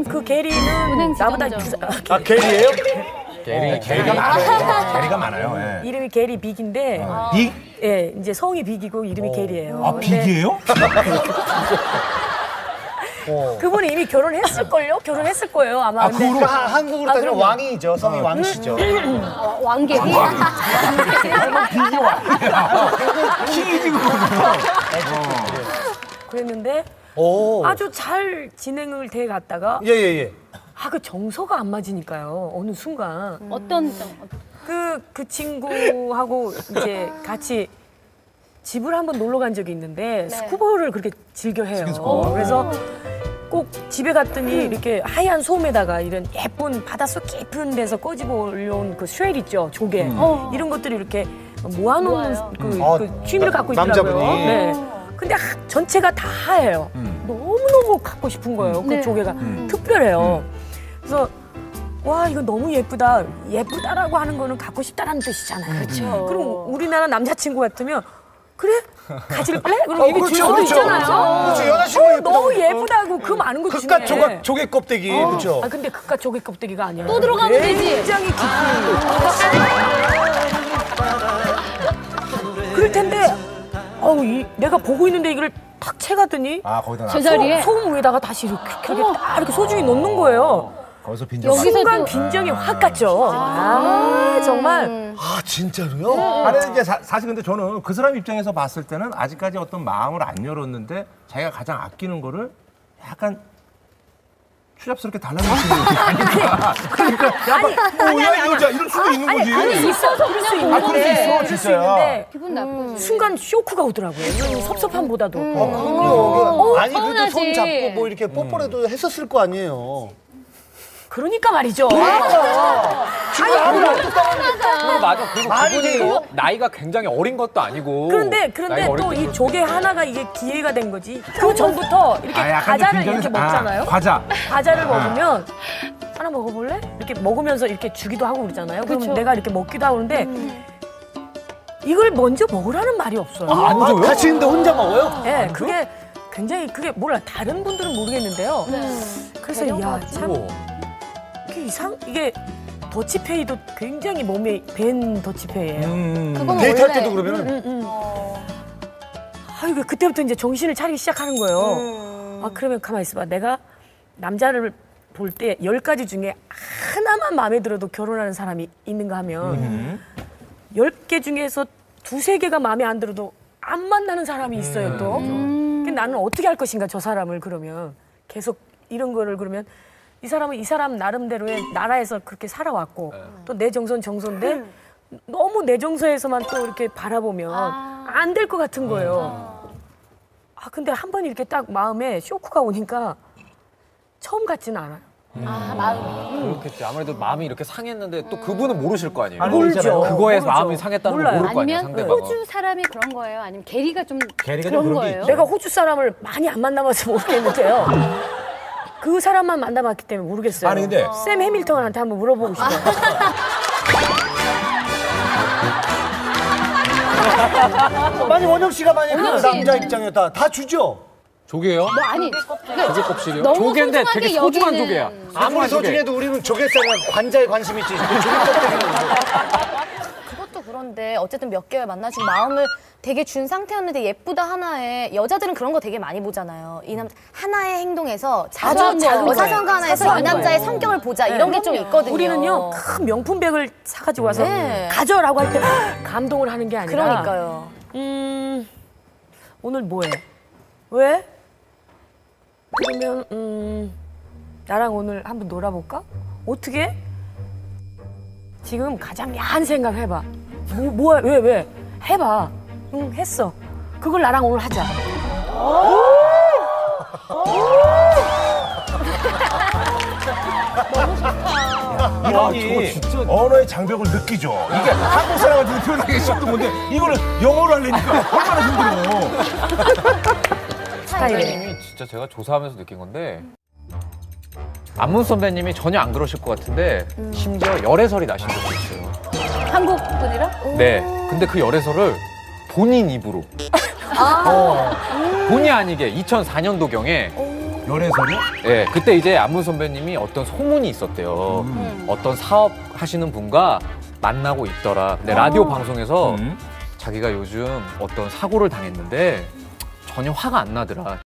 지금 그 게리는 나보다 게리예요? 게리가 많아요. 게리가 많아요. 예. 이름이 게리 빅인데 빅? 예, 이제 성이 빅이고 이름이 게리예요. 아, 빅이에요? 그분이 이미 결혼했을걸요? 결혼했을 거예요, 아마. 그 한국으로 따지면 왕이죠. 성이 왕이시죠. 왕게리? 빅이 왕이야. 킹이지, 그랬는데 아주 잘 진행을 돼 갔다가 예. 그 정서가 안 맞으니까요. 어느 순간 어떤 그 친구하고 이제 같이 집을 한번 놀러 간 적이 있는데 스쿠버를 그렇게 즐겨 해요. 그래서 꼭 집에 갔더니 이렇게 하얀 솜에다가 이런 예쁜 바닷속 깊은 데서 꺼집어 올려온 그 쉘 있죠, 조개. 이런 것들이 이렇게 모아놓은 그 취미를 갖고 있더라고요. 남자분이. 네. 근데 전체가 다 하얘요. 너무너무 갖고 싶은 거예요. 그 조개가 특별해요. 그래서 와, 이거 너무 예쁘다. 예쁘다라고 하는 거는 갖고 싶다라는 뜻이잖아요. 그렇죠. 그럼 우리나라 남자친구 같으면 그래? 가질래? 그럼 이게 줄 수도 그렇죠. 있잖아요. 그렇죠. 여자친구가 예쁘다고. 너무 예쁘다고 그 많은 거 중에. 그깟 조개 껍데기. 그렇죠. 근데 그깟 조개 껍데기가 아니라 또 들어가면 되지. 굉장히 깊은. 그럴 텐데 내가 보고 있는데 이걸 탁 채가더니 거기다 제자리에 소금 위에다가 다시 이렇게 딱 이렇게 소중히 놓는 거예요. 거기서 빈정. 순간 빈정이 확 갔죠. 정말. 진짜로요? 아니, 이제 사실 근데 저는 그 사람 입장에서 봤을 때는 아직까지 어떤 마음을 안 열었는데 자기가 가장 아끼는 거를 약간 추잡스럽게 달라는 느낌이 아닐까. 그러니까 약간 이거자 이럴 수도 있는 거지. 아니, 있어서 그럴 수 있는데. 그럴 수 있어, 그럴 수 진짜야. 있는데 기분 나쁘지. 순간 쇼크가 오더라고요. 섭섭함보다도. 아니, 그래도 손 잡고 뭐 이렇게 뽀뽀라도 했었을 거 아니에요. 그러니까 말이죠. 맞아. 그리고 그분이 나이가 굉장히 어린 것도 아니고. 그런데 또 이 조개 하나가 이게 기회가 된 거지. 그 전부터 이렇게 과자를 이렇게 먹잖아요. 과자를 먹으면 하나 먹어볼래? 이렇게 먹으면서 이렇게 주기도 하고 그러잖아요. 그럼 내가 이렇게 먹기도 하고 그러는데 이걸 먼저 먹으라는 말이 없어요. 같이 있는데 혼자 먹어요? 네, 그게 굉장히 몰라. 다른 분들은 모르겠는데요. 그래서 참 이게 더치페이도 굉장히 몸에 밴 더치페이예요. 데이트할 때도 그러면은? 그때부터 이제 정신을 차리기 시작하는 거예요. 그러면 가만히 있어봐. 내가 남자를 볼 때 10가지 중에 하나만 마음에 들어도 결혼하는 사람이 있는가 하면 10개 중에서 2-3개가 마음에 안 들어도 안 만나는 사람이 있어요, 또. 나는 어떻게 할 것인가, 저 사람을 그러면. 계속 이런 거를 그러면 이 사람은 이 사람 나름대로의 나라에서 그렇게 살아왔고 또 내 정서는 정서인데 너무 내 정서에서만 또 이렇게 바라보면 안 될 것 같은 거예요. 근데 한 번 이렇게 딱 마음에 쇼크가 오니까 처음 같지는 않아요. 마음이. 그렇겠지. 아무래도 마음이 이렇게 상했는데 또 그분은 모르실 거 아니에요. 모르죠. 그거에서 마음이 상했다는 걸 모를 거 아니에요, 아니면 상대방은. 호주 사람이 그런 거예요? 아니면 게리가 좀 게리가 그런 좀 그런 게 거예요? 내가 호주 사람을 많이 안 만나봐서 모르겠는데요. 그 사람만 만나봤기 때문에 모르겠어요. 아니, 근데 샘 해밀턴한테 한번 물어보고 싶어요. 만약 원영 씨가 만약에 원영 그 씨. 남자 입장이었다. 다 주죠? 조개요? 아니, 조개 껍질이요? 너무 조개인데 소중하게 되게 소중한 여기는- 조개야. 아무리 소중해도 우리는 조개살이나 관자에 관심 있지. 조개 껍데기는 그것도 그런데 어쨌든 몇 개월 만나시고 마음을 되게 준 상태였는데 예쁘다 하나에 여자들은 그런 거 되게 많이 보잖아요. 이 남자 하나의 행동에서 사소한 거. 사소한 거 하나에서 이 남자의 성격을 보자 이런 게 좀 있거든요. 우리는요 큰 명품백을 사가지고 와서 네. 가져라고 할 때 감동을 하는 게 아니라 그러니까요. 오늘 뭐해? 왜? 그러면 나랑 오늘 한번 놀아볼까? 어떻게? 지금 가장 야한 생각 해봐. 뭐야? 왜? 해봐. 응, 했어. 그걸 나랑 오늘 하자. 이분이 언어의 장벽을 느끼죠. 이게 한국 사람한테 표현하기 쉽던 건데 이거를 영어로 하려니까 얼마나 힘들어. 선배님이 진짜 제가 조사하면서 느낀 건데 안문 선배님이 전혀 안 그러실 것 같은데 심지어 열애설이 나신 적도 있어요. 한국 분이랑? 네. 근데 그 열애설을 본인 입으로 본의 아니게 2004년도경에 열애설이요? 예, 그때 이제 안문 선배님이 어떤 소문이 있었대요. 어떤 사업 하시는 분과 만나고 있더라. 근데 라디오 방송에서 자기가 요즘 어떤 사고를 당했는데 전혀 화가 안 나더라.